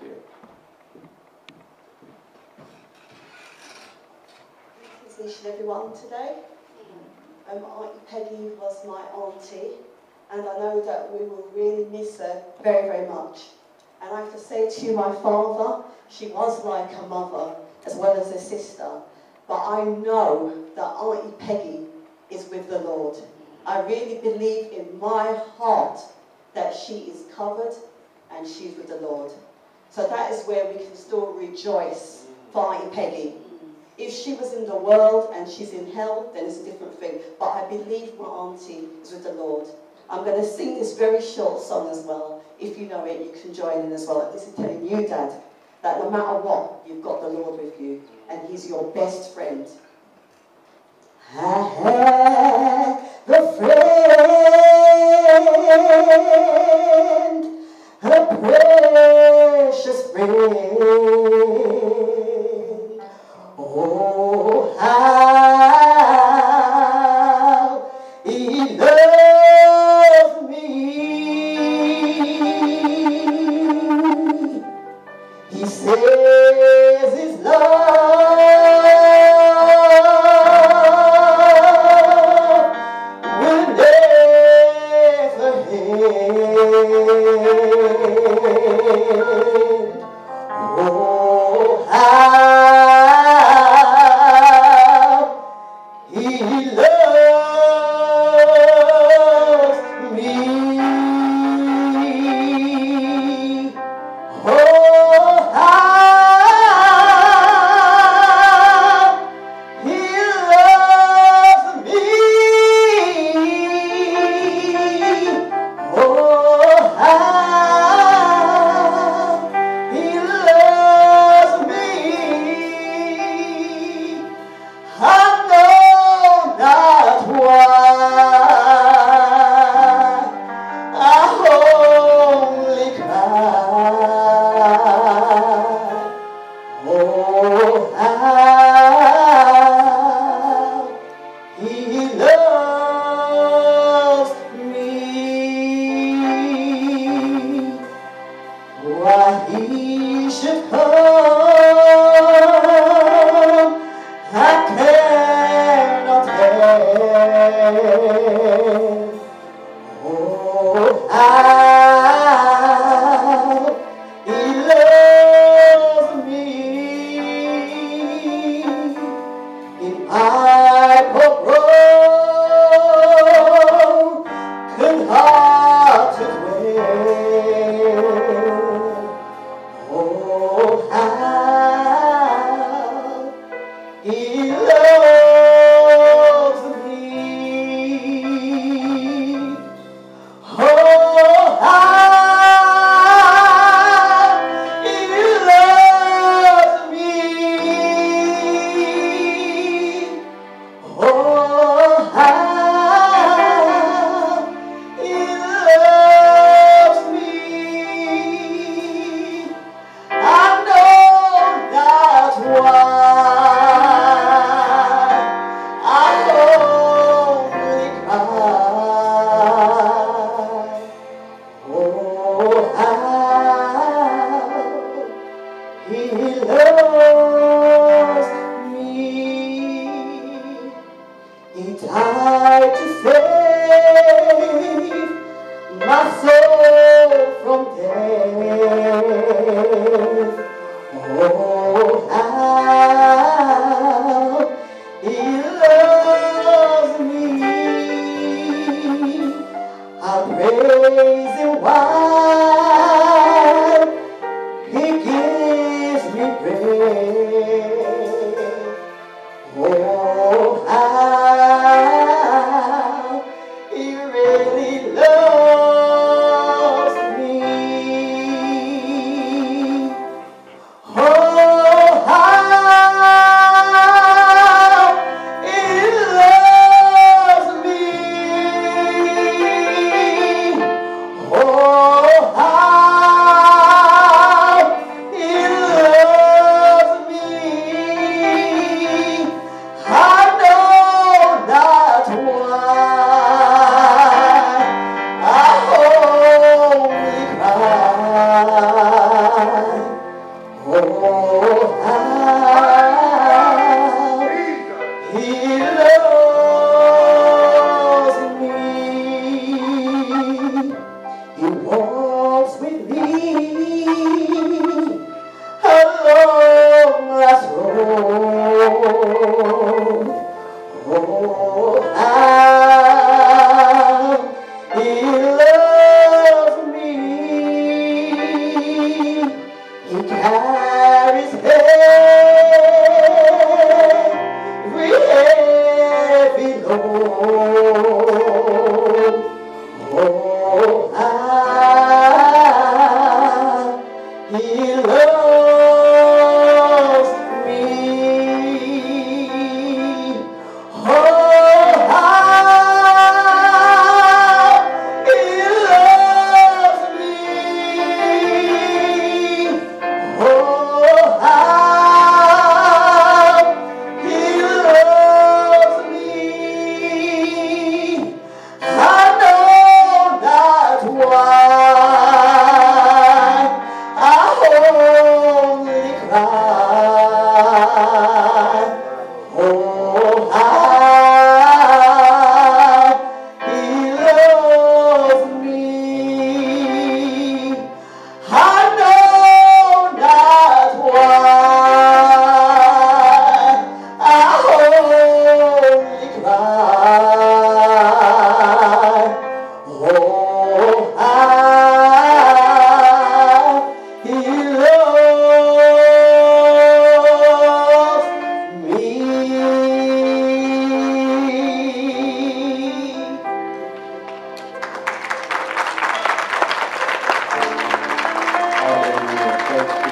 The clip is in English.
atmosphere. Each and everyone today. Auntie Peggy was my auntie, and I know that we will really miss her very, very much. And I have to say to you, my father, she was like a mother as well as a sister. But I know that Auntie Peggy is with the Lord. I really believe in my heart that she is covered and she's with the Lord. So that is where we can still rejoice for Auntie Peggy. If she was in the world and she's in hell, then it's a different thing. But I believe my auntie is with the Lord. I'm going to sing this very short song as well. If you know it, you can join in as well. This is telling you, Dad, that no matter what, you've got the Lord with you. And He's your best friend. I had the friend, a precious friend. Oh, how He loved me. He says His love will never end. Oh, how He loves me. Oh, how He loves me. Oh, how He loves me. I know not why, I only cry. Oh, how He loves me. Why He should come, I cannot help. Oh, how He loves me. In my poor broken heart to dwell. Oh, how a long last road. Oh, how he loves me. He carries every heavy load. Oh, how he loves me. Oh, how he loves me. Oh, how he loves me. I know that's why I only cry. Oh, how he loves me. I know that's why I only cry. Oh, how he loves me. Hallelujah. Thank you.